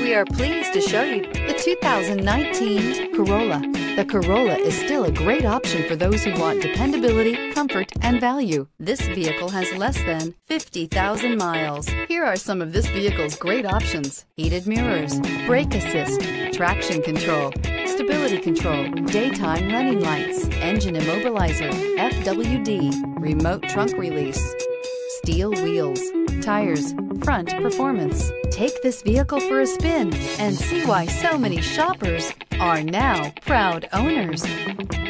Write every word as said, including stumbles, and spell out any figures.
We are pleased to show you the two thousand nineteen Corolla. The Corolla is still a great option for those who want dependability, comfort, and value. This vehicle has less than fifty thousand miles. Here are some of this vehicle's great options: heated mirrors, brake assist, traction control, stability control, daytime running lights, engine immobilizer, F W D, remote trunk release, steel wheels, tires, front performance. Take this vehicle for a spin and see why so many shoppers are now proud owners.